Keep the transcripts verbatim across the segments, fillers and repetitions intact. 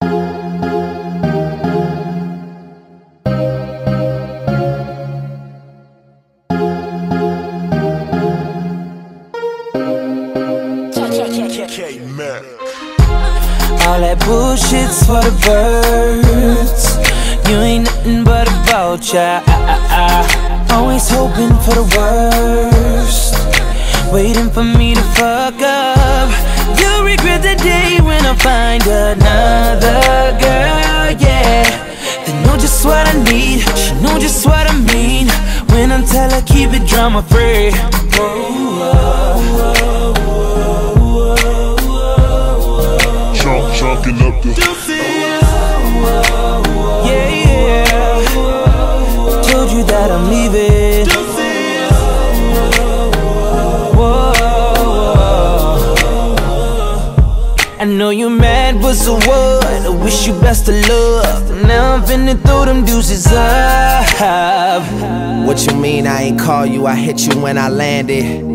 All that bullshit's for the birds. You ain't nothing but a vulture. Always hoping for the worst, waiting for me to fuck up. You'll regret the day when I find another girl, yeah. They know just what I need, she know just what I mean. When I tell her keep it drama free. Chalking up the yeah, yeah. Told you that I'm leaving. Whoa. I know you mad, but so what? I wish you best of luck. Now I'm finna throw them deuces up. What you mean I ain't call you? I hit you when I landed.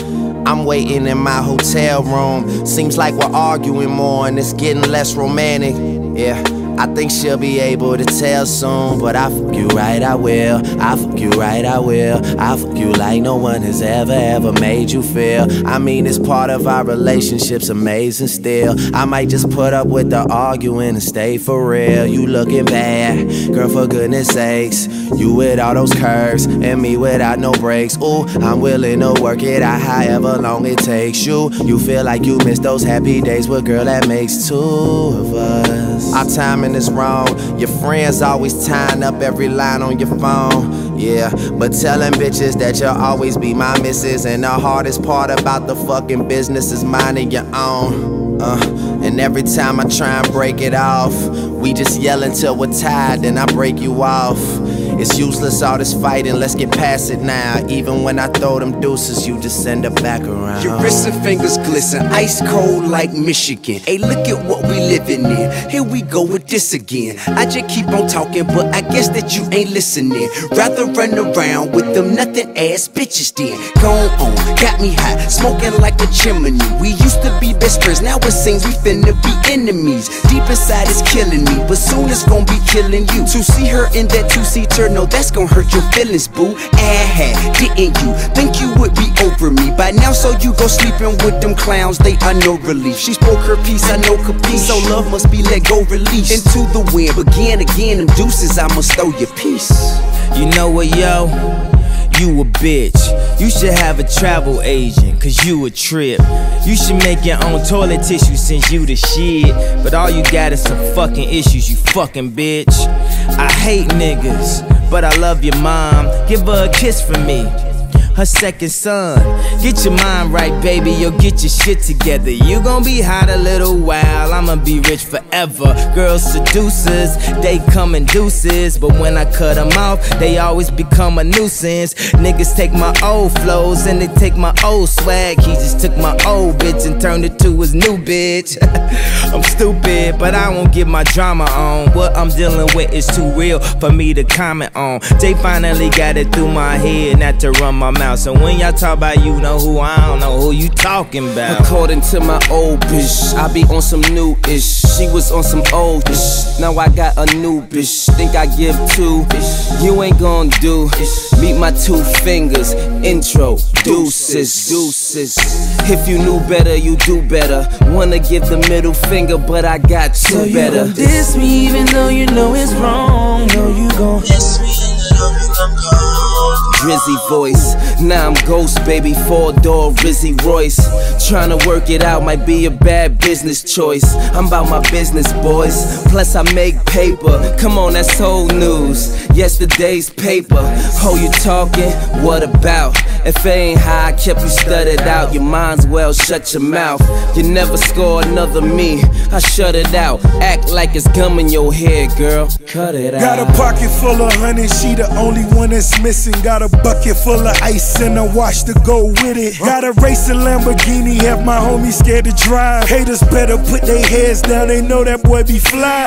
I'm waiting in my hotel room. Seems like we're arguing more and it's getting less romantic. Yeah, I think she'll be able to tell soon. But I fuck you right, I will. I fuck you right, I will. I fuck you like no one has ever, ever made you feel. I mean, it's part of our relationship's amazing still. I might just put up with the arguing and stay for real. You looking bad, girl, for goodness sakes. You with all those curves and me without no breaks. Ooh, I'm willing to work it out however long it takes you. You feel like you miss those happy days, but girl, that makes two of us. Our timing is wrong. Your friends always tying up every line on your phone. Yeah, but telling bitches that you'll always be my missus. And the hardest part about the fucking business is minding your own. Uh, and every time I try and break it off, we just yell until we're tired, then I break you off. It's useless all this fighting, let's get past it now. Even when I throw them deuces, you just send her back around. Your wrists and fingers glisten, ice cold like Michigan. Hey, look at what we living in. Here we go with this again. I just keep on talking, but I guess that you ain't listening. Rather run around with them nothing ass bitches then. Go on, got me hot, smoking like a chimney. We used to be best friends, now it seems we finna be enemies. Deep inside it's killing me, but soon it's gonna be killing you. To see her in that two-seater, no, that's gonna hurt your feelings, boo. Ah, didn't you think you would be over me by now? So you go sleeping with them clowns, they are no relief. She spoke her piece, I know capiche. So love must be let go, release into the wind. Begin again, them deuces, I must throw your piece. You know what, yo? You a bitch. You should have a travel agent, cause you a trip. You should make your own toilet tissue since you the shit. But all you got is some fucking issues, you fucking bitch. I hate niggas, but I love your mom. Give her a kiss for me, her second son. Get your mind right, baby, you'll get your shit together. You gon' be hot a little while, I'ma be rich forever. Girls seducers, they come in deuces, but when I cut them off, they always become a nuisance. Niggas take my old flows and they take my old swag. He just took my old bitch and turned it to his new bitch. I'm stupid, but I won't get my drama on. What I'm dealing with is too real for me to comment on. They finally got it through my head not to run my mouth. So when y'all talk about you know who, I don't know who you talking about. According to my old bitch, I be on some new-ish. She was on some old-ish. Now I got a new bitch. Think I give two? You ain't gon' do. Meet my two fingers. Intro, deuces, deuces. If you knew better, you do better. Wanna give the middle finger, but I got two so better. You gon' diss me even though you know it's wrong. No, you gon' diss me even though you know I'm Drizzy voice, now I'm ghost baby, four-door Rizzy Royce. Tryna work it out might be a bad business choice. I'm about my business, boys, plus I make paper. Come on, that's old news, yesterday's paper. Oh, you talking? What about? If it ain't how I kept you stuttered out, your mind's well, shut your mouth. You never score another me, I shut it out. Act like it's gum in your head, girl, cut it out. Got a pocket full of honey, she the only one that's missing. Got a bucket full of ice and a watch to go with it. Got a racing Lamborghini, have my homies scared to drive. Haters better put their heads down, they know that boy be fly.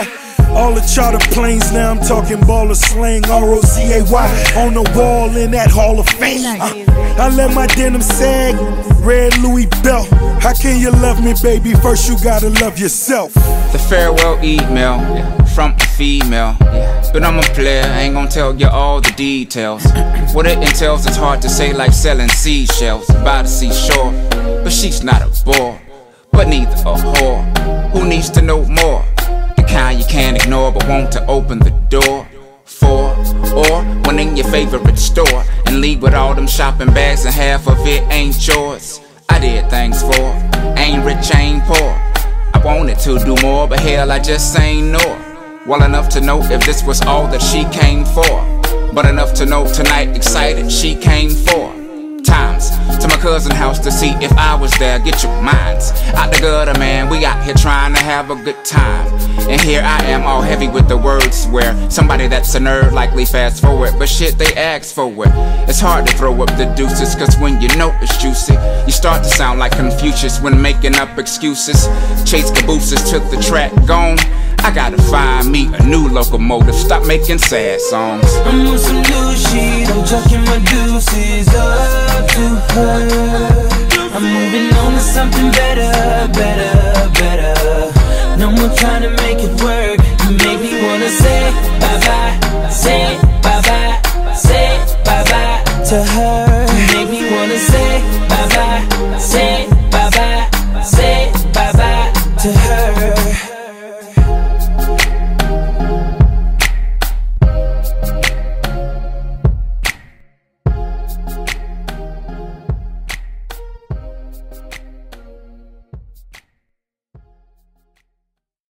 All the charter planes, now I'm talking baller slang. R O C A Y on the wall in that Hall of Fame. uh, I let my denim sag, red Louis belt. How can you love me, baby? First you gotta love yourself. The farewell email from a female, but I'm a player, I ain't gonna tell you all the details. What it entails is hard to say, like selling seashells by the seashore. But she's not a bore, but neither a whore. Who needs to know more? The kind you can't ignore but want to open the door for. Or when in your favorite store and leave with all them shopping bags and half of it ain't yours. I did things for, ain't rich, ain't poor. I wanted to do more, but hell, I just ain't know. Well enough to know if this was all that she came for, but enough to know tonight excited she came for. Times to my cousin's house to see if I was there. Get your minds out the gutter, man. We out here trying to have a good time, and here I am all heavy with the words where somebody that's a nerd likely fast forward, but shit, they ask for it. It's hard to throw up the deuces, cause when you know it's juicy, you start to sound like Confucius when making up excuses. Chase cabooses took the track, gone. I gotta find me a new locomotive, stop making sad songs. I'm on some new shit, I'm chucking my deuces up to her. I'm moving on to something better, better, better. No more trying to make it work. You make me wanna say bye-bye, say